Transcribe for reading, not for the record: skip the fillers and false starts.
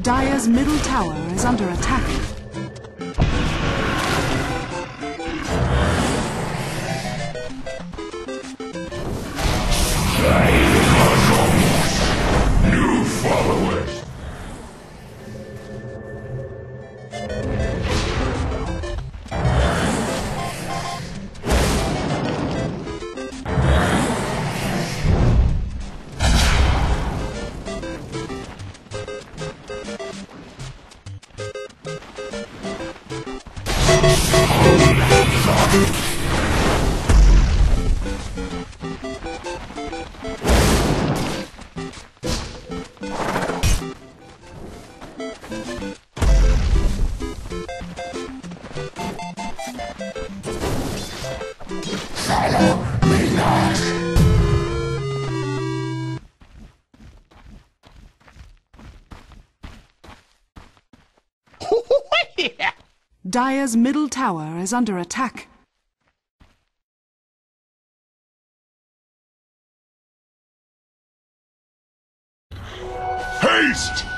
Dire's middle tower is under attack. New followers. Follow me not. Dire's middle tower is under attack. Haste!